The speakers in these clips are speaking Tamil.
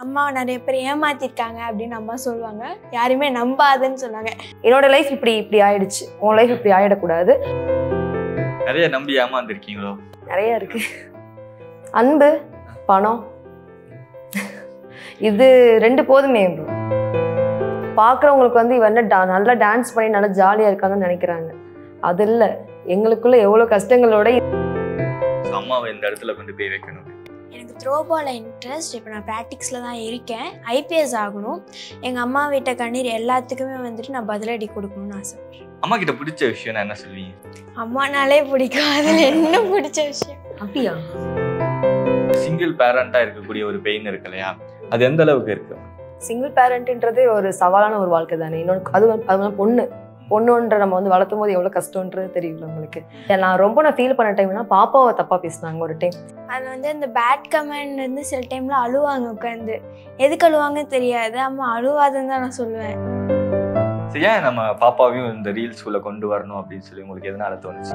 அம்மாவை நிறைய பேர் ஏமாத்திருக்காங்க அப்படின்னு அம்மா சொல்லுவாங்க. யாருமே நம்பாதுன்னு சொன்னாங்க. என்னோட லைஃப் இப்படி ஆயிடுச்சு, உன் லைஃப் இப்படி ஆயிடக்கூடாது. நிறைய நம்பி ஏமாந்துருக்கீங்களோ? நிறைய இருக்கு. அன்பு, பணம், இது ரெண்டு போதுமே ப்ரோ. பார்க்குறவங்களுக்கு வந்து இவன் நல்லா டான்ஸ் பண்ணி நல்லா ஜாலியாக இருக்காங்கன்னு நினைக்கிறாங்க. அது இல்லை, எங்களுக்குள்ள எவ்வளோ கஷ்டங்களோட அம்மாவை இந்த இடத்துல கொண்டு போய் வைக்கணும். எனக்கு த்ரோபாலில் இன்ட்ரெஸ்ட். இப்போ நான் ப்ராக்டிக்ஸில் தான் இருக்கேன். ஐபிஎஸ் ஆகணும். எங்கள் அம்மா வீட்டை கண்ணீர் எல்லாத்துக்குமே வந்துட்டு நான் பதிலடி கொடுக்கணும்னு ஆசைப்படுறேன். அம்மா கிட்ட பிடிச்ச விஷயம் நான் என்ன சொல்வீங்க? அம்மானாலே பிடிக்கும். அதில் என்ன பிடிச்ச விஷயம்? அப்படியா? சிங்கிள் பேரண்டா இருக்கக்கூடிய ஒரு பெயின் இருக்கு இல்லையா, அது எந்த அளவுக்கு இருக்கு? சிங்கிள் பேரண்ட்ன்றதே ஒரு சவாலான ஒரு வாழ்க்கை தானே. இன்னொன்று அது பொண்ணுன்ற நம்ம வந்து வளர்த்தும் போது எவ்வளோ கஷ்டம்ன்றது தெரியல உங்களுக்கு. நான் ஃபீல் பண்ண டைம்னா பாப்பாவை தப்பாக பேசினாங்க ஒரு டைம். அது வந்து இந்த பேட் கமெண்ட் வந்து சில டைமில் அழுவாங்க உட்காந்து. எதுக்கு அழுவாங்கன்னு தெரியாது. அம்மா அழுவாதுன்னு தான் நான் சொல்லுவேன். ஏன் நம்ம பாப்பாவையும் இந்த ரீல்ஸ்குள்ள கொண்டு வரணும் அப்படின்னு சொல்லி உங்களுக்கு எதனால தோணுச்சு?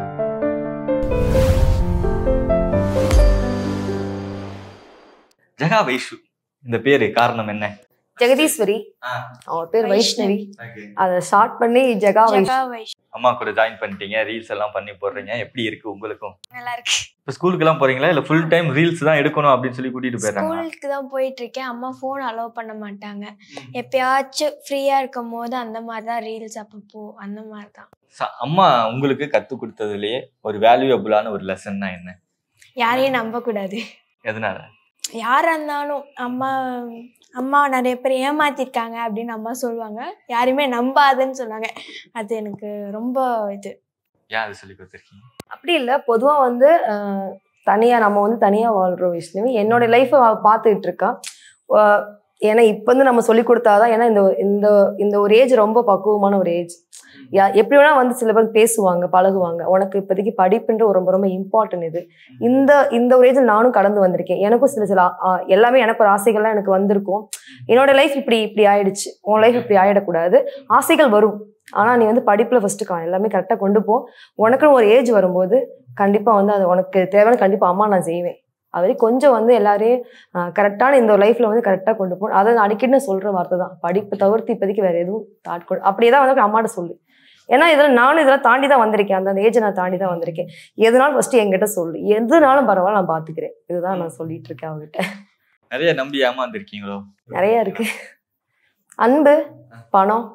ஜெகா வைஷு இந்த பேரு காரணம் என்ன? ஜெகதீஸ்வரி, அவர் பேர் வைஷ்ணவி. அதை ஷார்ட் பண்ணி ஜெகா வைஷு. அம்மா கூட ஜாயின் பண்ணிட்டீங்க, ரீல்ஸ் எல்லாம் பண்ணி போடுறீங்க. எப்படி இருக்கு உங்களுக்கும்? நல்லா இருக்கு. இப்போ ஸ்கூலுக்கு எல்லாம் போறீங்களா இல்ல ஃபுல் டைம் ரீல்ஸ் தான் எடுக்கணும் அப்படின்னு சொல்லி கூட்டிட்டு போயிடுறாங்க? ஸ்கூலுக்கு தான் போயிட்டு இருக்கேன். அம்மா ஃபோன் அலோவ் பண்ண மாட்டாங்க. எப்பயாச்சும் ஃப்ரீயா இருக்கும் போது அந்த மாதிரி தான் ரீல்ஸ், அப்பப்போ அந்த மாதிரி தான். அம்மா உங்களுக்கு கத்து கொடுத்ததுலயே ஒரு வேல்யூபிளான ஒரு லெசன்னா என்ன? யாரையும் நம்ப கூடாது. எதனால? யாரா இருந்தாலும் அம்மா நிறைய பேர் ஏமாத்திருக்காங்க அப்படின்னு அம்மா சொல்லுவாங்க. யாருமே நம்பாதுன்னு சொன்னாங்க. அது எனக்கு ரொம்ப இது. ஏன் அது சொல்லி கொடுத்துருக்கீங்க? அப்படி இல்லை, பொதுவாக வந்து நம்ம வந்து தனியாக வாழ்கிறோம். வைஷ்ணவி என்னோட லைஃப்பை பார்த்துக்கிட்டு இருக்கா. ஏன்னா இப்போ வந்து நம்ம சொல்லி கொடுத்தாதான். ஏன்னா இந்த ஒரு ஏஜ் ரொம்ப பக்குவமான ஒரு ஏஜ். எப்படி வேணா வந்து சில பேர் பேசுவாங்க, பழகுவாங்க. உனக்கு இப்போதைக்கு படிப்புன்ற ரொம்ப ரொம்ப இம்பார்ட்டன்ட். இது இந்த ஒரு ஏஜில் நானும் கடந்து வந்திருக்கேன். எனக்கும் சில எல்லாமே எனக்கு ஒரு ஆசைகள்லாம் எனக்கு வந்திருக்கும். என்னோட லைஃப் இப்படி ஆயிடுச்சு, உன் லைஃப் இப்படி ஆயிடக்கூடாது. ஆசைகள் வரும், ஆனால் நீ வந்து படிப்பில் ஃபஸ்ட்டு எல்லாமே கரெக்டாக கொண்டு போ. உனக்குன்னு ஒரு ஏஜ் வரும்போது கண்டிப்பாக வந்து அது உனக்கு தேவையான கண்டிப்பாக அம்மா நான் செய்வேன். அது கொஞ்சம் வந்து எல்லாரையும் கரெக்டான இந்த லைஃப்பில் வந்து கரெக்டாக கொண்டு போகணும். அதை அடிக்கடி நான் சொல்கிற வார்த்தை தான். படிப்பு தவிர்த்து இப்போதைக்கு வேறு எதுவும் அப்படியே தான் வந்து அம்மாட்ட சொல்லு. ஏன்னா நானும் இதெல்லாம் தாண்டி தான் வந்திருக்கேன். அந்த ஏஜை நான் தாண்டி தான் வந்திருக்கேன். எதுனாலும் ஃபர்ஸ்ட் என்கிட்ட சொல்லு, எதுனாலும் பரவாயில்ல, நான் பார்த்துக்கிறேன். இதுதான் நான் சொல்லிட்டு இருக்கேன் அவங்ககிட்ட. நிறைய நம்பி ஏமாந்துருக்கீங்களோ? நிறைய இருக்கு. அன்பு, பணம்,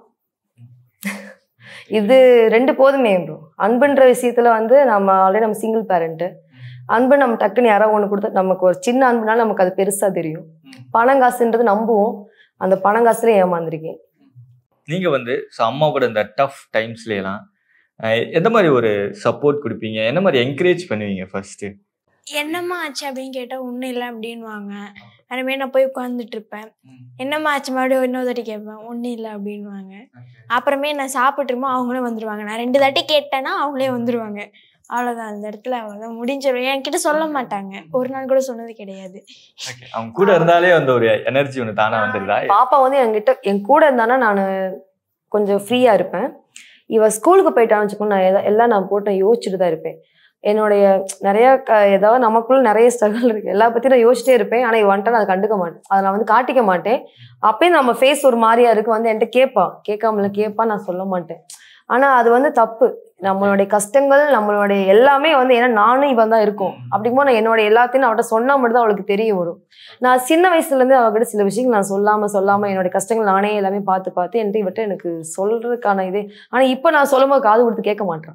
இது ரெண்டு போதுமே ப்ரோ. அன்புன்ற விஷயத்துல வந்து நம்ம சிங்கிள் பேரண்ட்டு. அன்பு நம்ம டக்குன்னு யாராவது ஒன்று கொடுத்தா நமக்கு ஒரு சின்ன அன்புனாலும் நமக்கு அது பெருசா தெரியும். பணங்காசுன்றது நம்புவோம். அந்த பணங்காசுல ஏமாந்துருக்கேன். நீங்க வந்து அம்மாவோட இந்த டஃப் டைம்ஸ்ல எல்லாம் எந்த மாதிரி ஒரு சப்போர்ட் கொடுப்பீங்க? என்ன மாதிரி என்கரேஜ் பண்ணுவீங்க? ஃபர்ஸ்ட் என்னம்மா ஆச்சு அப்படின்னு கேட்டா ஒன்றும் இல்லை அப்படின்வாங்க. அதுமாரி நான் போய் உட்காந்துட்டு இருப்பேன். என்னம்மா ஆச்சு மறுபடியும் இன்னொரு தாட்டி கேட்பேன். ஒன்றும் இல்லை அப்படின்வாங்க. அப்புறமே நான் சாப்பிட்டுருமோ அவங்களே வந்துடுவாங்க. நான் 2 தாட்டி கேட்டேன்னா அவங்களே வந்துடுவாங்க. அவ்வளோதான். அந்த இடத்துல அவ்வளோதான் முடிஞ்சிடும். என்கிட்ட சொல்ல மாட்டாங்க. ஒரு நாள் கூட சொன்னது கிடையாது. அவங்க கூட இருந்தாலே அந்த ஒரு எனர்ஜி ஒன்று தானே வந்துடுதா? பாப்பா வந்து என் கூட இருந்தானா நான் கொஞ்சம் ஃப்ரீயாக இருப்பேன். இவ ஸ்கூலுக்கு போயிட்டான்னு வச்சுக்கோங்க, நான் எல்லாம் நான் போட்டு யோசிச்சுட்டு தான் இருப்பேன். என்னுடைய நிறைய ஏதாவது நமக்குள்ள நிறைய ஸ்ட்ரகிள் இருக்கு. எல்லா பற்றியும் நான் யோசிச்சிட்டே இருப்பேன். ஆனால் இவன்ட்ட நான் அதை கண்டுக்க மாட்டேன். அதை நான் வந்து காட்டிக்க மாட்டேன். அப்பயும் நம்ம ஃபேஸ் ஒரு மாதிரியா இருக்கு வந்து என்கிட்ட கேட்காமல கேட்பா, நான் சொல்ல மாட்டேன். ஆனால் அது வந்து தப்பு. நம்மளுடைய கஷ்டங்கள் நம்மளுடைய எல்லாமே வந்து ஏன்னா நானும் இவன் தான் இருக்கும். அப்படிங்கும்போது நான் என்னோட எல்லாத்தையும் அவட்ட சொன்னா மட்டும் தான் அவளுக்கு தெரிய வரும். நான் சின்ன வயசுலேருந்து அவகிட்ட சில விஷயங்கள் நான் சொல்லாம என்னுடைய கஷ்டங்கள் நானே எல்லாமே பார்த்து என்கிட்ட இவட்ட எனக்கு சொல்றதுக்கான இதே. ஆனால் இப்போ நான் சொல்லும் போது காது கொடுத்து கேட்க மாட்டேன்.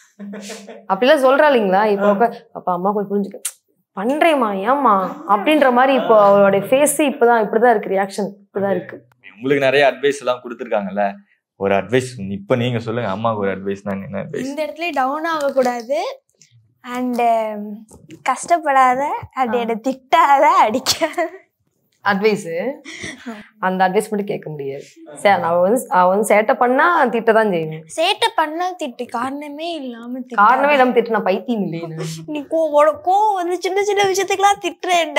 அப்படிலாம் சொல்றா இல்லைங்களா? இப்போ அப்பா அம்மா போய் புரிஞ்சுக்க பண்றேம்மா ஏம்மா அப்படின்ற மாதிரி இப்போ அவளுடைய ஃபேஸ் இப்படிதான் இருக்கு, ரியாக்ஷன் இப்படிதான் இருக்கு. உங்களுக்கு நிறைய அட்வைஸ் எல்லாம் கொடுத்துருக்காங்கல்ல, ஒரு அட்வைஸ் இப்ப நீங்க சொல்லுங்க. அம்மாவுக்கு ஒரு அட்வைஸ் தான். என்ன அட்வைஸ்? இந்த இடத்துல டவுன் ஆகக்கூடாது அண்ட் கஷ்டப்படாத, அப்படி திட்டாத, அடிக்காத. அட்வைஸு அந்த அட்வைஸ் மட்டும் கேட்க முடியாது. சரி, அவ வந்து சேட்டை பண்ணா திட்ட தான் செய்வேன். சேட்டை பண்ணா திட்டு, காரணமே இல்லாம திட்டு. நான் பைத்தியம் இல்லையே. நீ கோவம் வந்து சின்ன சின்ன விஷயத்துக்குலாம் திட்டுறேன்.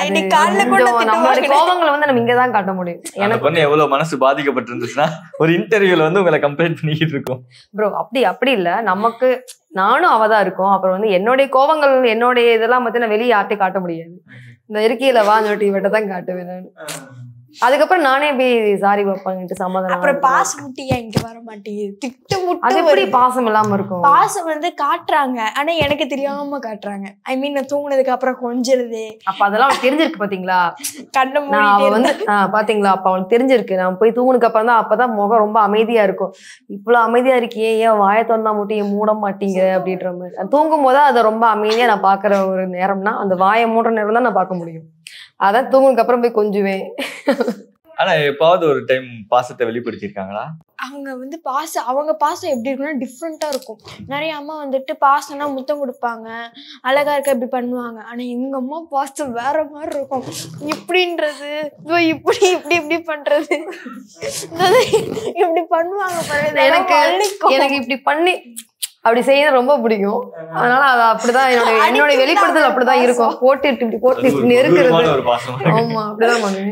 நம்மளோட கோவங்களை வந்து நம்ம இங்கதான் காட்ட முடியும். எனக்கு வந்து எவ்வளவு மனசு பாதிக்கப்பட்டிருந்துச்சுன்னா ஒரு இன்டர்வியூல வந்து உங்களை கம்ப்ளைண்ட் பண்ணிக்கிட்டு இருக்கோம். ப்ரோ அப்படி இல்ல, நமக்கு நானும் அவதான் இருக்கும். அப்புறம் வந்து என்னுடைய கோவங்கள் என்னுடைய இதெல்லாம் பத்தி நான் வெளியே யார்ட்டையும் காட்ட முடியாது. இந்த இருக்கையில வாங்கி இவட்ட தான் காட்டுவேன் நான். அதுக்கப்புறம் நானே போய் சாரி பாப்பாங்கிட்டு சமாதானம். அப்புறம் பாசம் முட்டியா இங்க வர மாட்டேங்குது, திட்டு முட்டு. அது எப்படி பாசம் இல்லாம இருக்கும்? பாசம் வந்து காட்டுறாங்க, ஆனா எனக்கு தெரியாம காட்டுறாங்க. ஐ மீன் நான் தூங்குனதுக்கு அப்புறம் கொஞ்சிருது. அப்ப அதெல்லாம் அவனுக்கு தெரிஞ்சிருக்கு பாத்தீங்களா? கண்ணை நான் அவ வந்து மூடிட்டே பாத்தீங்களா, அப்ப அவனுக்கு தெரிஞ்சிருக்கு. நான் போய் தூங்குனதுக்கு அப்புறம் தான் அப்பதான் முகம் ரொம்ப அமைதியா இருக்கும். இவ்வளவு அமைதியா இருக்கியே, ஏன் வாயை திறந்தா மட்டும் ஏன் மூட மாட்டீங்க அப்படின்ற மாதிரி. தூங்கும் போது அதை ரொம்ப அமைதியா நான் பாக்குற ஒரு நேரம்னா அந்த வாயை மூடுற நேரம் தான் நான் பார்க்க முடியும். அதான் தூங்குனதுக்கு அப்புறம் போய் கொஞ்சுவேன். ஆனா எப்பாவது ஒரு டைம் பாசத்தை வெளிப்படுத்திருக்காங்களா? அவங்க வந்து அவங்க பாசம் எப்படி இருக்குன்னா டிஃப்ரெண்டா இருக்கும். நிறைய அம்மா வந்துட்டு பாசம்னா முத்தம் கொடுப்பாங்க, அழகா இருக்க இப்படி பண்ணுவாங்க. ஆனா எங்க அம்மா பாசம் வேற மாதிரி இருக்கும். இப்படின்றது இப்படி இப்படி இப்படி பண்றது இப்படி பண்ணுவாங்க பாருங்க. எனக்கு இப்படி பண்ணி அப்படி செய்ய ரொம்ப பிடிக்கும். அதனால அது அப்படிதான் என்னோட வெளிப்படுத்தல் அப்படிதான் இருக்கும். போட்டு இப்படி போட்டு நெருக்கிறது. ஆமா அப்படிதான் பண்ணுவேன்.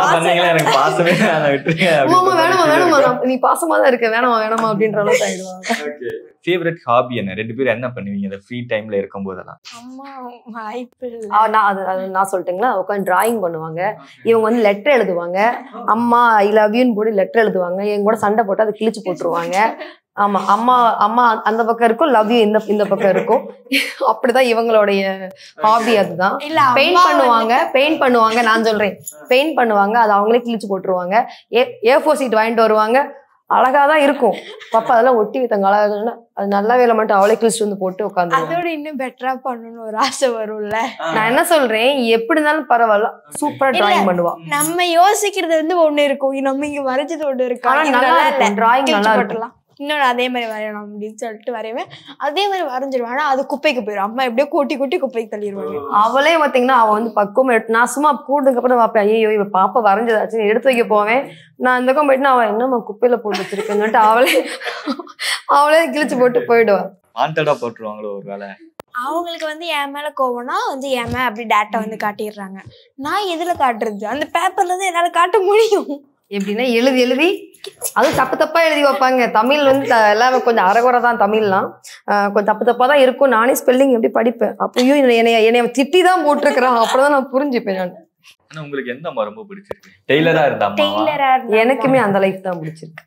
வேணுமா நீ பாசமா தான் இருக்க, வேணாமா அப்படின்ற அளவுக்கு ஆயிடுவாங்க. ஃபேவரட் ஹாபி என்ன? ரெண்டு பேரும் என்ன பண்ணுவீங்க இந்த ஃப்ரீ டைம்ல இருக்கும் போதெல்லாம்? அம்மா வாய்ப்பு நான் சொல்லட்டுங்களா? உட்காந்து டிராயிங் பண்ணுவாங்க. இவங்க வந்து லெட்டர் எழுதுவாங்க. அம்மா ஐ லவ் யூன்னு போட்டு லெட்டர் எழுதுவாங்க. எங்க கூட சண்டை போட்டு அதை கிழிச்சு போட்டுருவாங்க. ஆமா, அம்மா அந்த பக்கம் இருக்கும், லவ் யூ இந்த பக்கம் இருக்கும். அப்படிதான் இவங்களுடைய ஹாபி. அதுதான். பெயிண்ட் பண்ணுவாங்க. நான் சொல்றேன், பெயிண்ட் பண்ணுவாங்க. அது அவங்களே கிழிச்சு போட்டுருவாங்க. A4 சீட் வாங்கிட்டு வருவாங்க. அழகாதான் இருக்கும். பாப்பா அதெல்லாம் ஒட்டி வைத்தாங்க அழகா. அது நல்ல வேலை மட்டும் அவளே கிழிச்சு வந்து போட்டு உட்காந்து. அதோட இன்னும் பெட்டரா பண்ணணும்னு ஒரு ஆசை வரும்ல. நான் என்ன சொல்றேன், எப்படி இருந்தாலும் பரவாயில்ல, சூப்பரா டிராயிங் பண்ணுவா. நம்ம யோசிக்கிறது வந்து ஒண்ணு இருக்கும், நம்ம இங்க வரைஞ்சது ஒண்ணு இருக்கு. ஆனா நல்லா இருக்கும், டிராயிங் நல்லா இருக்கும். இன்னொன்று அதே மாதிரி வரையணும் அப்படின்னு சொல்லிட்டு வரைவேன். அதே மாதிரி வரைஞ்சிருவேன். ஆனா அது குப்பைக்கு போயிடும். அம்மா எப்படியோ கூட்டி குப்பைக்கு தள்ளிடுவாங்க. அவளே பாத்தீங்கன்னா அவ வந்து பக்குவம். நான் சும்மா கூடுறதுக்கு அப்புறம் பார்ப்பேன், ஐயோ இவ பாப்பா வரைஞ்சதாச்சுன்னு எடுத்து வைக்க போவேன். நான் இந்த பக்கம் போயிட்டு அவன் என்னம்மா குப்பையில போட்டு வச்சிருக்கேன்னு சொல்லிட்டு அவளே கிழிச்சு போட்டு போயிடுவான். வாண்டடா போட்டுருவாங்களோ ஒரு வேலை. அவங்களுக்கு வந்து என் மேல கோவம்னா வந்து என் மேல அப்படி டேட்டா வந்து காட்டிடுறாங்க. நான் எதுல காட்டுறது? அந்த பேப்பர்ல தான் என்னால காட்ட முடியும். எப்படின்னா எழுதி அதுவும் தப்பா எழுதி வைப்பாங்க. தமிழ் வந்து எல்லாமே கொஞ்சம் அரைகுறை தான். தமிழ்லாம் கொஞ்சம் தப்பா தான் இருக்கும். நானே ஸ்பெல்லிங் எப்படி படிப்பேன். அப்பயும் என்னைய திட்டி தான் போட்டிருக்கிறான். அப்படிதான் நான் புரிஞ்சுப்பேன். நான் உங்களுக்கு எந்த அம்மா ரொம்ப பிடிச்சிருக்கு? டெய்லரா இருந்தா? எனக்குமே அந்த லைஃப் தான் பிடிச்சிருக்கு.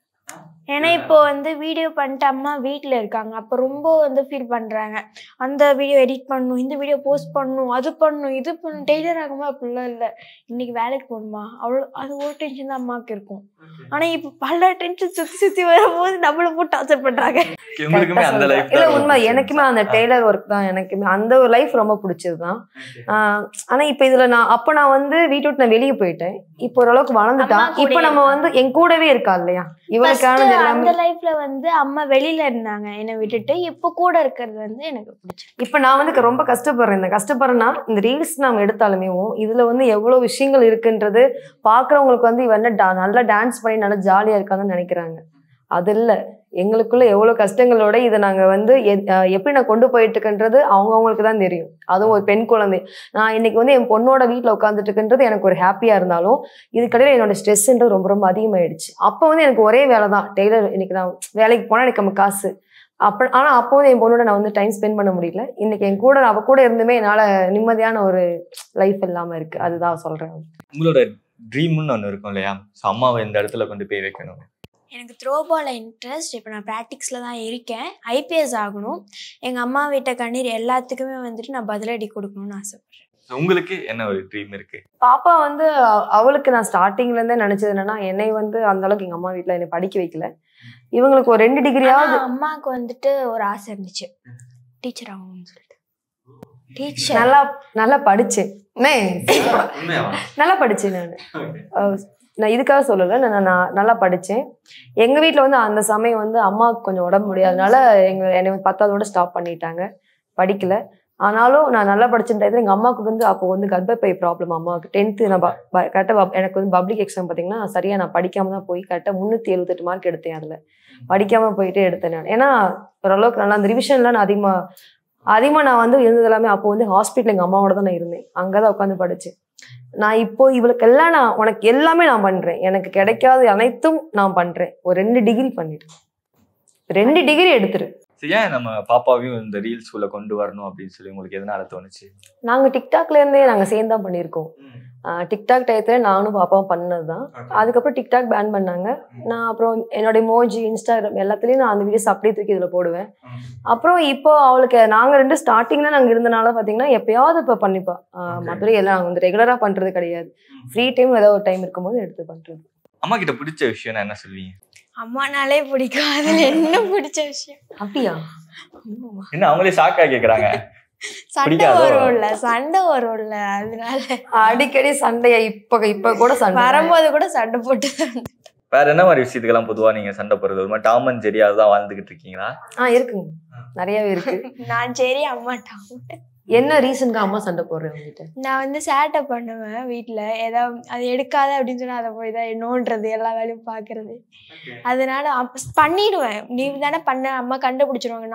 ஏன்னா இப்போ வந்து வீடியோ பண்ணிட்டு அம்மா வீட்டில் இருக்காங்க. அப்போ ரொம்ப வந்து ஃபீல் பண்ணுறாங்க. அந்த வீடியோ எடிட் பண்ணணும், இந்த வீடியோ போஸ்ட் பண்ணணும், அது பண்ணணும், இது பண்ணணும். டெய்லர் ஆகுமா அப்படிலாம் இல்லை. இன்னைக்கு வேலைக்கு போகணுமா, அது ஒரு டென்ஷன் தான் அம்மாவுக்கு இருக்கும். ஆனால் இப்போ பல டென்ஷன் சுற்றி வரும்போது நம்மளை போட்டு டார்ச்சர் பண்ணுறாங்க. இல்லை உண்மை, எனக்குமே அந்த டெய்லர் ஒர்க் தான். எனக்குமே அந்த ஒரு லைஃப் ரொம்ப பிடிச்சது தான். ஆனால் இப்போ இதில் நான் வந்து வீட்டை விட்டு நான் வெளியே போயிட்டேன். இப்போ ஓரளவுக்கு வளர்ந்துட்டான். இப்போ நம்ம வந்து என் கூடவே இருக்கா இல்லையா, இவளுக்கான அந்த லைஃப்ல வந்து அம்மா வெளியில இருந்தாங்க என்னை விட்டுட்டு. இப்ப கூட இருக்கிறது வந்து எனக்கு பிடிச்சிருக்கு. இப்ப நான் வந்து ரொம்ப கஷ்டப்படுறேன்னா இந்த ரீல்ஸ் நாம எடுத்தாலுமே இதுல வந்து எவ்வளவு விஷயங்கள் இருக்குன்றது பாக்குறவங்களுக்கு வந்து இவன் நல்லா டான்ஸ் பண்ணி நல்லா ஜாலியா இருக்கான்னு நினைக்கிறாங்க. அது இல்ல, எங்களுக்குள்ள எவ்வளவு கஷ்டங்களோட இதை நாங்க வந்து எப்படி நான் கொண்டு போயிட்டு இருக்குன்றது அவங்களுக்கு தான் தெரியும். அதுவும் ஒரு பெண் குழந்தை. நான் இன்னைக்கு வந்து என் பொண்ணோட வீட்டுல உட்காந்துட்டு இருக்குன்றது எனக்கு ஒரு ஹாப்பியா இருந்தாலும் இதுக்கடையில என்னோட ஸ்ட்ரெஸ்ன்றது ரொம்ப ரொம்ப அதிகமாயிடுச்சு. அப்போ வந்து எனக்கு ஒரே வேலை தான், டெய்லர். இன்னைக்கு நான் வேலைக்கு போனா எனக்கு நம்ம காசு ஆனா அப்போ வந்து என் பொண்ணோட நான் வந்து டைம் ஸ்பெண்ட் பண்ண முடியல. இன்னைக்கு என் கூட அவ கூட இருந்துமே என்னால நிம்மதியான ஒரு லைஃப் இல்லாம இருக்கு. அதுதான் சொல்றேன். உங்களோட ட்ரீம்னு ஒண்ணு இருக்கும் இல்லையா, அம்மாவை இந்த இடத்துல கொண்டு போய் வைக்கணும். எனக்கு த்ரோபால் இன்ட்ரெஸ்ட். இப்போ நான் ப்ராக்டிக்ஸில் தான் இருக்கேன். ஐபிஎஸ் ஆகணும். எங்கள் அம்மா வீட்டை கண்ணீர் எல்லாத்துக்குமே வந்துட்டு நான் பதிலடி கொடுக்கணும்னு ஆசைப்படுறேன். உங்களுக்கு என்ன ஒரு ட்ரீம் இருக்கு? பாப்பா வந்து அவளுக்கு நான் ஸ்டார்டிங்ல இருந்தே நினைச்சது என்னன்னா, என்னை வந்து அந்த அளவுக்கு எங்க அம்மா வீட்டுல என்னை படிக்க வைக்கல. இவங்களுக்கு ஒரு 2 டிகிரியாவது. அம்மாவுக்கு வந்துட்டு ஒரு ஆசை இருந்துச்சு, டீச்சர் ஆகணும்னு சொல்லிட்டு. டீச்சர் நல்லா படிச்சேன். நல்லா படிச்சேன். நான் இதுக்காக சொல்லலை, நான் நல்லா படித்தேன். எங்கள் வீட்டில் வந்து அந்த சமயம் வந்து அம்மாவுக்கு கொஞ்சம் உடம்பு முடியாதனால என்னை 10ஆவதோட ஸ்டாப் பண்ணிட்டாங்க, படிக்கல. ஆனாலும் நான் நல்லா படிச்சுட்டு எங்கள் அம்மாவுக்கு வந்து அப்போ வந்து கர்ப்பப்பை ப்ராப்ளம் அம்மாவுக்கு. 10th நான் கரெக்டாக எனக்கு வந்து பப்ளிக் எக்ஸாம் பார்த்தீங்கன்னா சரியாக நான் படிக்காமல் தான் போய் கரெக்டாக 378 மார்க் எடுத்தேன். அதில் படிக்காமல் போயிட்டே எடுத்தேன் நான். ஏன்னா ஓரளவுக்கு நல்லா அந்த ரிவிஷன்லாம் நான் அதிகமாக நான் வந்து இருந்தது எல்லாமே அப்போ வந்து ஹாஸ்பிட்டல் எங்கள் அம்மாவோட தான் நான் இருந்தேன். அங்கே தான் உட்காந்து படித்தேன். நான் இப்போ இவளுக்கெல்லாம் உனக்கு எல்லாமே நான் பண்றேன், எனக்கு கிடைக்காத அனைத்தும் நான் பண்றேன். ஒரு 2 டிகிரி பண்ணிட்டு 2 டிகிரி எடுத்துரு. ஏன் நம்ம பாப்பாவையும் இந்த ரீல்ஸ்குள்ள கொண்டு வரணும் அப்படின்னு சொல்லி உங்களுக்கு எதனால தோணுச்சு? நாங்கள் டிக்டாக்ல இருந்தே நாங்கள் சேர்ந்து தான் பண்ணியிருக்கோம். டிக்டாக் டயத்தில் நானும் பாப்பாவும் பண்ணது தான். அதுக்கப்புறம் டிக்டாக் பேன் பண்ணாங்க. நான் அப்புறம் என்னுடைய மோஜி, இன்ஸ்டாகிராம் எல்லாத்துலேயும் நான் அந்த வீடியோஸ் அப்படியே தூக்கி இதில் போடுவேன். அப்புறம் இப்போ அவளுக்கு நாங்கள் 2 ஸ்டார்டிங்கில் நாங்கள் இருந்தனால பார்த்தீங்கன்னா எப்பயாவது இப்போ பண்ணிப்பா. மற்றபடி எல்லாம் நாங்கள் வந்து ரெகுலராக பண்ணுறது கிடையாது. ஃப்ரீ டைம் ஏதாவது ஒரு டைம் இருக்கும்போது எடுத்து பண்ணுறது. அம்மா கிட்ட பிடிச்ச விஷயம் என்ன சொல்வீங்க? அம்மானாலே பிடிக்கும். அதுல என்ன பிடிச்ச விஷயம்? அப்படியா? என்ன அவங்களே ஷாக்கா கேக்குறாங்க? சண்டை வரும்ல அதனால அடிக்கடி சண்டையா? இப்ப கூட சண்டை வரும்போது கூட சண்டை போட்டு. வேற என்ன மாதிரி விஷயத்துக்கெல்லாம் பொதுவா நீங்க சண்டை போடுறது? ஒரு மாதிரி டாம் அண்ட் ஜெரி அதுதான் வாழ்ந்துகிட்டு இருக்கீங்களா? இருக்குங்க, நிறையவே இருக்கு. நான் சரி, அம்மா டாம். என்ன ரீசனுக்கு அம்மா சண்டை போடுறேன் உங்ககிட்ட? நான் வந்து சேட்டை பண்ணுவேன் வீட்டில். ஏதாவது அது எடுக்காத அப்படின்னு சொன்னா அதை போய் தான் நோண்டுறது, எல்லா வேலையும் பார்க்கறது. அதனால பண்ணிடுவேன். நீ தானே பண்ண, அம்மா கண்டுபிடிச்சிருவாங்க.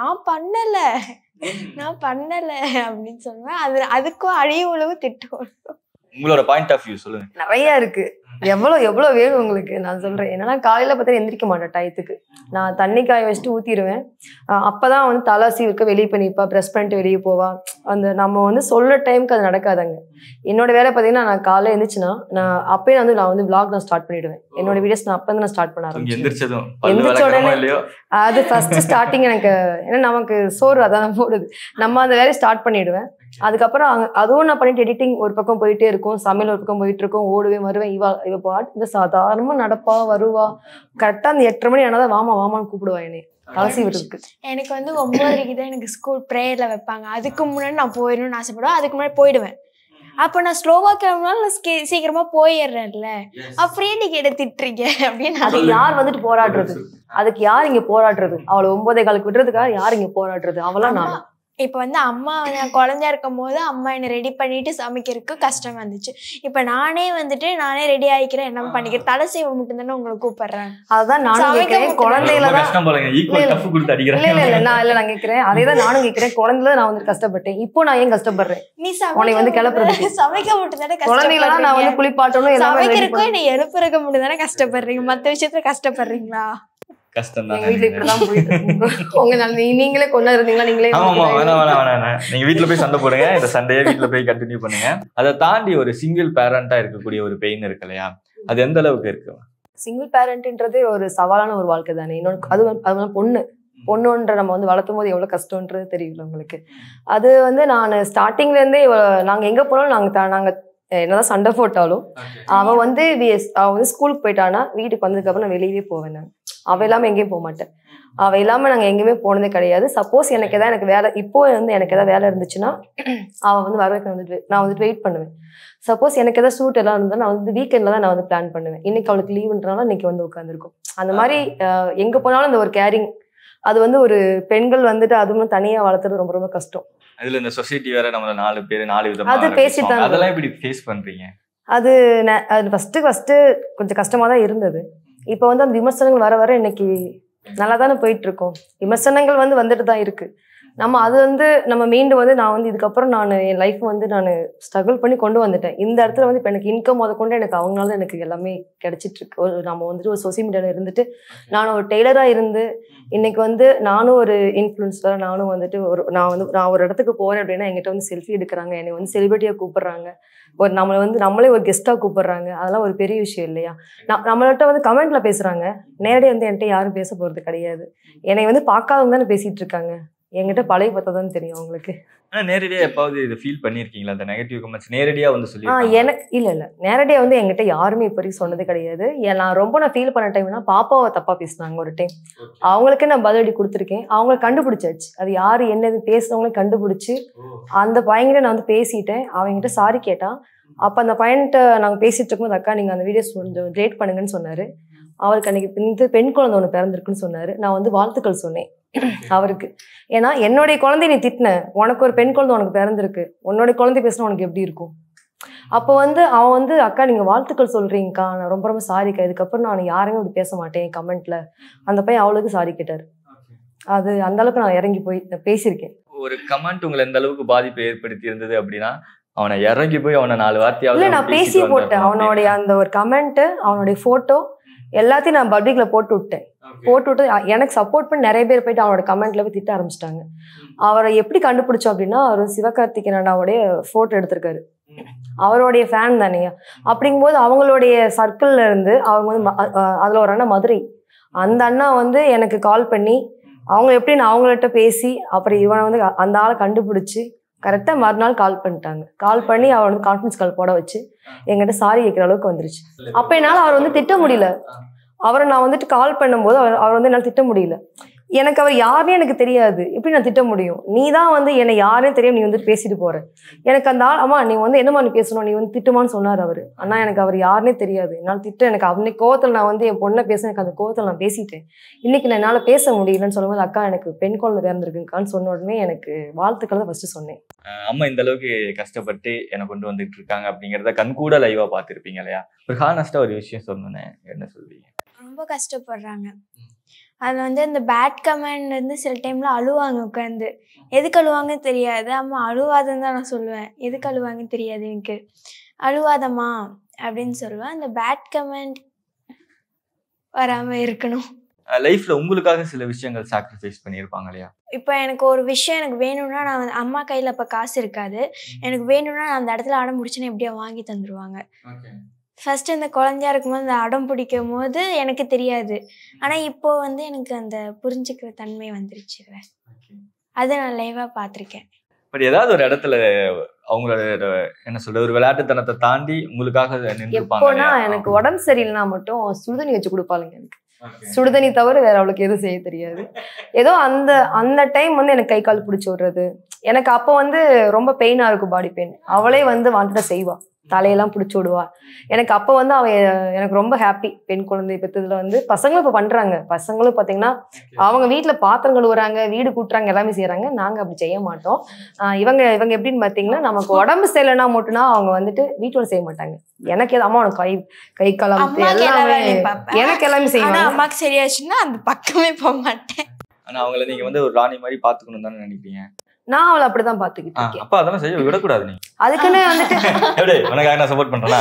நான் பண்ணலை அப்படின்னு சொல்லுவேன். அதுக்கும் அழிவு உழவு திட்டம். உங்களோட பாயிண்ட் ஆஃப் வியூ சொல்லுங்க. நிறைய இருக்கு. எவ்வளோ வேணும் உங்களுக்கு? நான் சொல்றேன். என்னன்னா காலையில பார்த்தா எந்திரிக்க மாட்டேன் டயத்துக்கு. நான் தண்ணி காய வச்சுட்டு ஊத்திடுவேன். அப்பதான் வந்து தலை சீவிருக்க வெளியே பண்ணிப்பா, ப்ரெஸ் பண்ணிட்டு வெளியே போவா. அந்த நம்ம வந்து சொல்ற டைமுக்கு அது நடக்காதாங்க. என்னோட வேலை பார்த்தீங்கன்னா நான் காலையில எழுந்துச்சுன்னா நான் வந்து vlog நான் ஸ்டார்ட் பண்ணிடுவேன். என்னோட வீடியோஸ் நான் அப்ப நான் ஸ்டார்ட் பண்ண ஆரம்பிச்சேன். எந்திரிச்ச உடனே அது ஃபர்ஸ்ட் ஸ்டார்டிங் எனக்கு. ஏன்னா நமக்கு சோறு அதான் போடுது. நம்ம அந்த வேலையை ஸ்டார்ட் பண்ணிடுவேன். அதுக்கப்புறம் அதுவும் நான் பண்ணிட்டு எடிட்டிங் ஒரு பக்கம் போயிட்டே இருக்கும், சமையல் ஒரு பக்கம் போயிட்டு இருக்கும், ஓடுவேன் வருவேன். இவ பாட்டு இந்த சாதாரணமா நடப்பா வருவா. கரெக்டா அந்த 8:30 மணி ஆனாதான் வாமான்னு கூப்பிடுவா என்னை கலசி விடுறதுக்கு. எனக்கு வந்து 9:30 தான் எனக்கு ஸ்கூல் ப்ரேயர்ல வைப்பாங்க. அதுக்கு முன்னாடி நான் போயிடணும்னு ஆசைப்படுவேன். அதுக்கு முன்னாடி போயிடுவேன். அப்ப நான் ஸ்லோவா கிளம்பினாலும் நான் சீக்கிரமா போயிடுறேன்ல. அப்படியே நீங்க எடுத்துட்டுறீங்க அப்படின்னு. அதுக்கு யார் வந்துட்டு போராடுறது? அதுக்கு யார் இங்க போராடுறது? அவளை 9:15 விடுறதுக்காக யார் இங்க போராடுறது? அவளாம் நான். இப்போ வந்து அம்மா நான் குழந்தையா இருக்கும் போது அம்மா என்னை ரெடி பண்ணிட்டு சமைக்கிறதுக்கு கஷ்டமா இருந்துச்சு. இப்போ நானே ரெடி ஆகிக்கிறேன், என்ன பண்ணிக்கிறேன். தலை செய்வ மட்டும் தானே உங்களை கூப்பிடுறேன். அதுதான் நானும் கேட்கிறேன். குழந்தையிலதான் நான் கேட்கிறேன். அதேதான் நானும் கேட்கிறேன். குழந்தையில நான் வந்து கஷ்டப்பட்டேன். இப்போ நான் ஏன் கஷ்டப்படுறேன்? நீ உன்னை வந்து கிளப்புறது சமைக்க மட்டும் தானே குழந்தைகளா நான் வந்து குளிப்பாட்டணும். சமைக்கிறதுக்கும் என்னை எழுப்புறக்க மட்டும் தானே கஷ்டப்படுறீங்க. மற்ற விஷயத்துல கஷ்டப்படுறீங்களா? கஷ்டம் தான். நீங்களே கொண்டா இருந்தீங்களா? நீங்களே நீங்க வீட்டுல போய் சண்டை போடுங்க. இந்த சண்டையை வீட்டுல போய் கண்டினியூ பண்ணுங்க. அதை தாண்டி ஒரு சிங்கிள் பேரண்டா இருக்கக்கூடிய ஒரு பெயின் இருக்கு இல்லையா, அது எந்த அளவுக்கு இருக்கு? சிங்கிள் பேரண்ட்ன்றது ஒரு சவாலான ஒரு வாழ்க்கை தானே. இன்னொன்று அது பொண்ணுன்ற நம்ம வந்து வளர்த்தும் போது எவ்வளவு கஷ்டம்ன்றது தெரியல உங்களுக்கு. அது வந்து நான் ஸ்டார்டிங்ல இருந்தே நாங்க எங்க போனாலும் நாங்க என்னதான் சண்டை போட்டாலும் அவ வந்து ஸ்கூலுக்கு போயிட்டானா வீட்டுக்கு வந்ததுக்கு அப்புறம் நான் வெளியவே போவேன். அவ இல்லாம எங்கேயும் போக மாட்டேன். அவ இல்லாம நாங்க எங்கேயுமே போனதே கிடையாது. சப்போஸ் எனக்கு வேலை இப்போ வந்து எனக்கு ஏதாவது வேலை இருந்துச்சுன்னா அவ வந்து வரவேற்க நான் வந்துட்டு வெயிட் பண்ணுவேன். சப்போஸ் எனக்கு ஏதாவது ஷூட் எல்லாம் இருந்தா நான் வந்து வீக்கெண்ட்ல தான் நான் வந்து பிளான் பண்ணுவேன். இன்னைக்கு அவளுக்கு லீவுன்றனால இன்னைக்கு வந்து உட்காந்துருக்கும். அந்த மாதிரி எங்க போனாலும் அந்த ஒரு கேரிங், அது வந்து ஒரு பெண்கள் வந்துட்டு அதுவும் தனியா வளர்த்துறது ரொம்ப ரொம்ப கஷ்டம். அதுல இந்த சொசைட்டி வேற நம்மள 4 பேர் 4 விதமா அது பேசிட்டாங்க. அதெல்லாம் எப்படி ஃபேஸ் பண்றீங்க? அது ஃபர்ஸ்ட் கொஞ்சம் கஷ்டமா தான் இருந்தது. இப்போ வந்து அந்த விமர்சனங்கள் வர இன்னைக்கு நல்லா தானே போயிட்டு இருக்கோம். விமர்சனங்கள் வந்துட்டு தான் இருக்கு. அது வந்து நம்ம மீண்டும் வந்து நான் வந்து இதுக்கப்புறம் என் லைஃப் வந்து நான் ஸ்ட்ரகிள் பண்ணி கொண்டு வந்துட்டேன். இந்த இடத்துல வந்து இப்போ எனக்கு இன்கம் கொண்டு எனக்கு அவங்களால எனக்கு எல்லாமே கிடைச்சிட்டு இருக்கு. நம்ம வந்துட்டு ஒரு சோசியல் மீடியாவில் இருந்துட்டு நான் ஒரு டெய்லராக இருந்து இன்னைக்கு வந்து நானும் ஒரு இன்ஃப்ளூயன்ஸராக நானும் வந்துட்டு நான் ஒரு இடத்துக்கு போறேன் அப்படின்னா என்கிட்ட வந்து செல்ஃபி எடுக்கிறாங்க, என்னை வந்து செலிபிரிட்டியாக கூப்பிடுறாங்க, நம்மளே ஒரு கெஸ்ட்டாக கூப்பிடுறாங்க. அதெல்லாம் ஒரு பெரிய விஷயம் இல்லையா? நம்மள்கிட்ட வந்து கமெண்ட்ல பேசுறாங்க, நேரடியாக வந்து என்கிட்ட யாரும் பேச போறது கிடையாது. என்னை வந்து பார்க்காதவங்க தானே பேசிட்டு இருக்காங்க. என்கிட்ட பழைய பார்த்ததான் தெரியும் அவங்களுக்கு. நேரடியா எப்பாவது இது ஃபீல் பண்ணிருக்கீங்களா? அந்த நெகட்டிவ் கமெண்ட்ஸ் நேரடியா வந்து சொல்லி எனக்கு இல்ல நேரடியா வந்து என்கிட்ட யாருமே இப்போ சொன்னது கிடையாது. நான் ஃபீல் பண்ண டைம்னா பாப்பாவை தப்பா பேசினாங்க ஒரு டைம். அவங்களுக்கே நான் பதிலடி கொடுத்துருக்கேன். அவங்களை கண்டுபிடிச்சாச்சு. அது யாரு என்னது பேசுறவங்களே கண்டுபிடிச்சு அந்த பையன்கிட்ட நான் வந்து பேசிட்டேன். அவங்ககிட்ட சாரி கேட்டான். அப்ப அந்த பையன்கிட்ட நாங்க பேசிட்டு இருக்கும்போது அக்கா நீங்க அந்த வீடியோஸ் கொஞ்சம் டேட் பண்ணுங்கன்னு சொன்னாரு. அவருக்கு அன்னைக்கு பெண் குழந்தை ஒன்று பிறந்திருக்குன்னு சொன்னாரு. நான் வந்து வாழ்த்துக்கள் சொன்னேன் அவருக்கு. ஏன்னா என்னுடைய குழந்தை நீ திட்டின, உனக்கு ஒரு பெண் குழந்தை உனக்கு பிறந்திருக்கு, உன்னுடைய குழந்தை பேசினா உனக்கு எப்படி இருக்கும்? அப்போ வந்து அவன் வந்து அக்கா நீங்க வாழ்த்துக்கள் சொல்றீங்கக்கா, நான் ரொம்ப ரொம்ப சாரிக்கா, இதுக்கப்புறம் நான் யாரையும் அப்படி பேச மாட்டேன் கமெண்ட்ல. அந்த பையன் அவளுக்கு சாரி கேட்டாரு. அது அந்த அளவுக்கு நான் இறங்கி போய் பேசியிருக்கேன். ஒரு கமெண்ட் உங்களை எந்த அளவுக்கு பாதிப்பை ஏற்படுத்தி இருந்தது அப்படின்னா அவனை இறங்கி போய் அவனை 4 வார்த்தையாவது நான் பேசி போட்டேன். அவனுடைய அந்த ஒரு கமெண்ட், அவனுடைய போட்டோ எல்லாத்தையும் நான் பப்ளிக்ல போட்டு விட்டேன். போட்டு விட்டு எனக்கு சப்போர்ட் பண்ணி நிறைய பேர் போயிட்டு அவனோட கமெண்ட்ல போய் திட்ட ஆரம்பிச்சிட்டாங்க. அவரை எப்படி கண்டுபிடிச்சோம் அப்படின்னா, அவர் சிவகார்த்திகேயன் அண்ணாவுடைய போட்டோ எடுத்திருக்காரு. அவருடைய ஃபேன் தானே. அப்படிங்கும்போது அவங்களுடைய சர்க்கிள்ல இருந்து அவங்க வந்து அதுல ஒரு அண்ணா மதுரை, அந்த அண்ணா வந்து எனக்கு கால் பண்ணி அவங்க எப்படி நான் அவங்கள்ட்ட பேசி அப்புறம் இவனை வந்து அந்த ஆளை கண்டுபிடிச்சி கரெக்டாக மறுநாள் கால் பண்ணிட்டாங்க. கால் பண்ணி அவர் வந்து கான்ஃபரன்ஸ் கால் போட வச்சு என்கிட்ட சாரி கேட்குற அளவுக்கு வந்துருச்சு. அப்போ என்னால் அவர் வந்து திட்ட முடியல. அவரை நான் வந்துட்டு கால் பண்ணும்போது அவர் வந்து என்னால் திட்ட முடியல. எனக்கு அவர் யாருன்னே எனக்கு தெரியாது, எப்படி நான் திட்ட முடியும்? நீ தான் வந்து என்னை யாரே தெரியும், நீ வந்துட்டு பேசிட்டு போற. எனக்கு அந்த ஆள் அம்மா நீ வந்து என்னமா நீ பேசணும், நீ வந்து திட்டுமான்னு சொன்னார் அவர். ஆனால் எனக்கு அவர் யாருன்னே தெரியாது. என்னால் திட்ட எனக்கு அன்னைக்கு கோவத்தில் நான் வந்து என் பொண்ணை பேச எனக்கு அந்த கோவத்தில் நான் பேசிட்டேன். இன்னைக்கு நான் என்னால் பேச முடியலன்னு சொல்லும்போது அக்கா எனக்கு பெண் குழந்தை பிறந்திருக்குங்கான்னு சொன்ன உடனே எனக்கு வாழ்த்துக்கள் தான் ஃபர்ஸ்ட் சொன்னேன். அம்மா இந்த அளவுக்கு கஷ்டப்பட்டு என்னை கொண்டு வந்துட்டு இருக்காங்க அப்படிங்கிறத கண்கூட லைவா பார்த்துருப்பீங்க இல்லையா? ஒரு ஹானஸ்டா ஒரு விஷயம் சொன்னேன், என்ன சொல்வீங்க? ரொம்ப கஷ்டப்படுறாங்க. அதில் வந்து இந்த பேட் கமெண்ட் வந்து சில டைமில் அழுவாங்க உட்காந்து. எதுக்கு அழுவாங்கன்னு தெரியாது. அம்மா அழுவாதன்னு தான் நான் சொல்லுவேன். எதுக்கு அழுவாங்கன்னு தெரியாது எனக்கு. அழுவாதம்மா அப்படின்னு சொல்லுவேன். அந்த பேட் கமெண்ட் வராமல் இருக்கணும். லைஃப்ல உங்களுக்காக சில விஷயங்கள் சாக்ரிஃபைஸ் பண்ணியிருப்பாங்க இல்லையா? இப்போ எனக்கு ஒரு விஷயம் எனக்கு வேணும்னா நான் வந்து அம்மா கையில் இப்போ காசு இருக்காது. எனக்கு வேணும்னா நான் அந்த இடத்துல அடம் பிடிச்சேன்னு எப்படியோ வாங்கி தந்துடுவாங்க. ஃபஸ்ட்டு இந்த குழந்தையா இருக்கும்போது அந்த அடம் பிடிக்கும் போது எனக்கு தெரியாது. ஆனால் இப்போ வந்து எனக்கு அந்த புரிஞ்சுக்கிற தன்மை வந்துருச்சு. அதை நான் லைவாக பார்த்துருக்கேன். பட் ஏதாவது ஒரு இடத்துல அவங்களோட என்ன சொல்ற ஒரு விளையாட்டுத்தனத்தை தாண்டி உங்களுக்காக எப்போனா எனக்கு உடம்பு சரியில்லைனா மட்டும் சுடுதண்ணி வச்சு கொடுப்பாளுங்க. எனக்கு சுடுதண்ணி தவிர வேற அவளுக்கு எதுவும் செய்ய தெரியாது. ஏதோ அந்த டைம் வந்து எனக்கு கை கால் பிடிச்சி விடுறது. எனக்கு அப்போ வந்து ரொம்ப பெயினாக இருக்கும், பாடி பெயின். அவளே வந்து வாண்டா செய்வா, தலையெல்லாம் பிடிச்சி விடுவா. எனக்கு அப்போ வந்து எனக்கு ரொம்ப ஹாப்பி. பெண் குழந்தை பெற்றதுல வந்து பசங்களும் இப்போ பண்றாங்க. பசங்களும் பார்த்தீங்கன்னா அவங்க வீட்டில் பாத்திரம் கழுவுறாங்க, வீடு கூட்டுறாங்க, எல்லாமே செய்யறாங்க. நாங்கள் அப்படி செய்ய மாட்டோம். இவங்க எப்படின்னு பார்த்தீங்கன்னா, நமக்கு உடம்பு சரியில்லைன்னா மட்டும்னா அவங்க வந்துட்டு வீட்டோட செய்ய மாட்டாங்க. எனக்கு அம்மா உனக்கு கை காலம் எல்லாமே எனக்கு எல்லாமே செய்வாங்க. அம்மாக்கு சரியாச்சுன்னா அந்த பக்கமே போக மாட்டேன். ஆனா அவங்கள நீங்க வந்து ஒரு ராணி மாதிரி பாத்துக்கணும் தானே நினைக்கிறீங்க? நான் அவளை அப்படிதான் பாத்துக்கிட்டு இருக்கேன். அப்ப அதெல்லாம் செய்ய விடக்கூடாது. நீ அதுக்குன்னு வந்துட்டு உனக்காக நான் சப்போர்ட் பண்றேன்.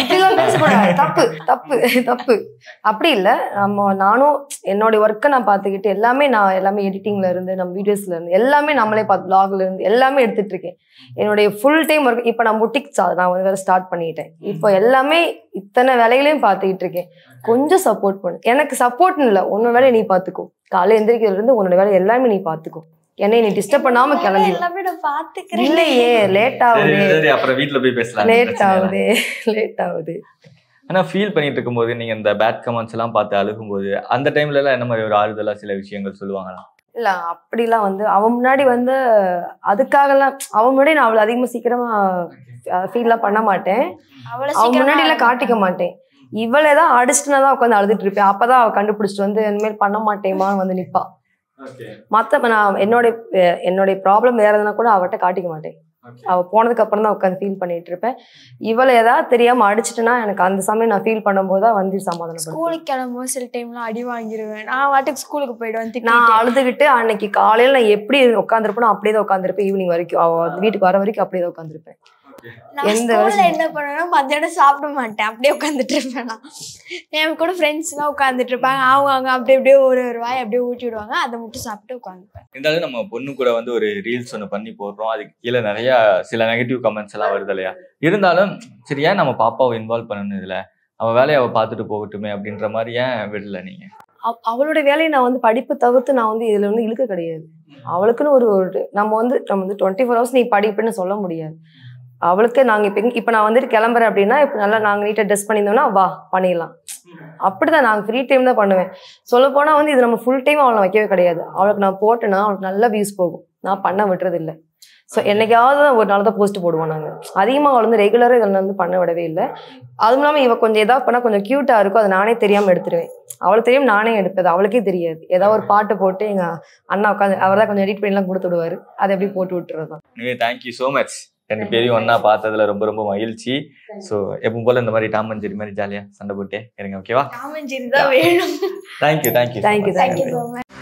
தப்பு தப்பு தப்பு அப்படி இல்லை. நானும் என்னோட ஒர்க்கை நான் பார்த்துக்கிட்டு எல்லாமே எடிட்டிங்ல இருந்து நம்ம வீடியோஸ்ல இருந்து எல்லாமே நம்மளே பார்த்து பிளாக்ல இருந்து எல்லாமே எடுத்துட்டு இருக்கேன். என்னுடைய ஃபுல் டைம் ஒர்க். இப்போ நான் புட்டிக் நான் வந்து வேற ஸ்டார்ட் பண்ணிட்டேன். இப்போ எல்லாமே இத்தனை வேலைகளையும் பார்த்துக்கிட்டு இருக்கேன். கொஞ்சம் சப்போர்ட் பண்ணு. எனக்கு சப்போர்ட்னு இல்லை, உன்னோட வேலையை நீ பார்த்துக்கோ. காலையில் எந்திரிக்கிறதுல இருந்து உன்னோட வேலை எல்லாமே நீ பார்த்துக்கோ. என்னை நீ டிஸ்டர்ப் பண்ணாம கிளம்பி. இல்லையே லேட் ஆகுது, அப்புறம் வீட்டுல போய் பேசலாம். லேட் ஆகுது. ஆனா ஃபீல் பண்ணிட்டு இருக்கும்போது நீங்க இந்த பேட் கமெண்ட்ஸ் எல்லாம் பார்த்து அழுகும்போது அந்த டைம்ல எல்லாம் என்ன மாதிரி ஒரு ஆறுதலா சில விஷயங்கள் சொல்லுவாங்களா? இல்ல அப்படிலாம் வந்து அவன் முன்னாடி வந்து அதுக்காகலாம் அவன் முன்னாடி நான் அவளை அதிகமா சீக்கிரமா ஃபீல்லாம் பண்ண மாட்டேன். அவன் முன்னாடி எல்லாம் காட்டிக்க மாட்டேன். இவளே தான் அடிச்சுட்டுனா தான் உட்காந்து அழுதுட்டு இருப்பேன். அப்பதான் அவ கண்டுபிடிச்சிட்டு வந்து இனிமேல் பண்ண மாட்டேமான்னு வந்து நிப்பா. மத்த நான் என்னுடைய ப்ராப்ளம் வேற எதுனா கூட அவட்ட காட்டிக்க மாட்டேன். அவ போனதுக்கு அப்புறம் தான் உட்காந்து ஃபீல் பண்ணிட்டு இருப்பேன். இவளை ஏதாவது தெரியாம அடிச்சுட்டுனா எனக்கு அந்த சமயம் நான் ஃபீல் பண்ணும்போது தான் வந்து சமாதானம். ஸ்கூலுக்கு கிளம்பும்போது சில டைம்ல அடி வாங்கிடுவேன். நான் வாட்டுக்கு ஸ்கூலுக்கு போயிடுவேன். நான் அழுதுகிட்டு அன்னைக்கு காலையில நான் எப்படி உட்காந்துருப்பேன் அப்படியே தான் உட்காந்துருப்பேன். ஈவினிங் வரைக்கும் அவ வீட்டுக்கு வர வரைக்கும் அப்படியே தான் உட்காந்துருப்பேன். என்ன பண்ணுவேன்னா மத்தியானம் சாப்பிட மாட்டேன், அப்படியே உட்காந்துட்டு இருப்பேன். நான் என் கூட ஃப்ரெண்ட்ஸ் எல்லாம் உட்காந்துட்டு இருப்பாங்க. அவங்க அப்படியே ஒரு வாய் அப்படியே ஊட்டி விடுவாங்க. அதை மட்டும் சாப்பிட்டு உட்காந்துப்பேன். இருந்தாலும் நம்ம பொண்ணு கூட வந்து ஒரு ரீல்ஸ் ஒன்று பண்ணி போடுறோம். அதுக்கு கீழே நிறைய சில நெகட்டிவ் கமெண்ட்ஸ் எல்லாம் வருது இல்லையா? இருந்தாலும் சரி, ஏன் நம்ம பாப்பாவை இன்வால்வ் பண்ணணும் இதுல, அவன் வேலையை அவள் பார்த்துட்டு போகட்டுமே அப்படின்ற மாதிரி ஏன் விடல நீங்க? அவளோட வேலையை நான் வந்து படிப்பு தவிர்த்து நான் வந்து இதுல வந்து இழுக்க கிடையாது. அவளுக்குன்னு ஒரு நம்ம வந்து 24 hours நீ படிப்புன்னு சொல்ல முடியாது. அவளுக்கு நாங்கள் இப்போ நான் வந்துட்டு கிளம்புறேன் அப்படின்னா இப்போ நல்லா நாங்கள் நீட்டாக ட்ரெஸ் பண்ணியிருந்தோம்னா வா பண்ணிடலாம். அப்படிதான் நாங்கள் ஃப்ரீ டைம் தான் பண்ணுவேன். சொல்லப்போனால் வந்து இது நம்ம ஃபுல் டைம் அவளை வைக்கவே கிடையாது. அவளுக்கு நான் போட்டேன்னா அவளுக்கு நல்லா வியூஸ் போகும். நான் பண்ண விட்டுறது இல்லை. ஸோ என்னைக்காவது ஒரு நாள் தான் போஸ்ட் போடுவோம். நாங்கள் அதிகமாக அவள் வந்து ரெகுலராக இதில் வந்து பண்ண விடவே இல்லை. அதுவும் இல்லாமல் இவள் கொஞ்சம் ஏதாவது பண்ணால் கொஞ்சம் க்யூட்டாக இருக்கும். அதை நானே தெரியாமல் எடுத்துருவேன். அவளுக்கு தெரியும் நானே எடுப்பது, அவளுக்கே தெரியாது. ஏதாவது ஒரு பாட்டு போட்டு எங்கள் அண்ணா உட்காந்து அவர் தான் கொஞ்சம் எடிட் பண்ணிலாம் கொடுத்து விடுவார். அதை எப்படி போட்டு விட்டுறது தான். Thank you so much. ரெண்டு பேரையும் ஒன்னா பார்த்ததுல ரொம்ப ரொம்ப மகிழ்ச்சி. ஸோ எப்பவும் போல இந்த மாதிரி டாம் அண்ட் ஜெர்ரி மாதிரி ஜாலியா சண்டை போட்டே இருங்க. ஓகேவா? டாம் அண்ட் ஜெர்ரி தான் வேணும். தேங்க்யூ. Thank you so much.